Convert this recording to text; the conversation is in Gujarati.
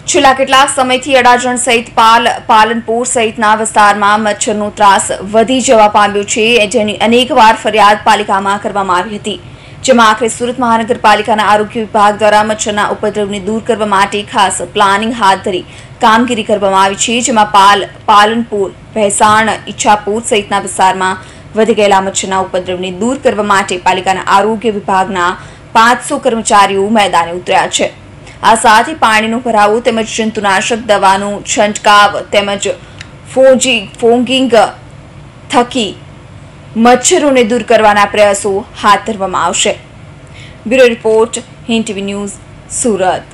છેલ્લા કેટલાક સમયથી અડાજણ સહિત પાલનપુર સહિતના વિસ્તારમાં મચ્છરનો ત્રાસ વધી જવા પામ્યો છે, જેની અનેકવાર ફરિયાદ પાલિકામાં કરવામાં આવી હતી, જેમાં આખરે સુરત મહાનગરપાલિકાના આરોગ્ય વિભાગ દ્વારા મચ્છરના ઉપદ્રવને દૂર કરવા માટે ખાસ પ્લાનિંગ હાથ ધરી કામગીરી કરવામાં આવી છે, જેમાં પાલનપુર, ભેસાણ, ઈચ્છાપુર સહિતના વિસ્તારમાં વધી ગયેલા મચ્છરના ઉપદ્રવને દૂર કરવા માટે પાલિકાના આરોગ્ય વિભાગના 500 કર્મચારીઓ મેદાને ઉતર્યા છે। આ સાથે પાણીનો ભરાવો તેમજ જંતુનાશક દવાનો છંટકાવ તેમજ ફોગિંગ થકી મચ્છરોને દૂર કરવાના પ્રયાસો હાથ ધરવામાં આવશે। Bureau report, Hind TV news, Surat.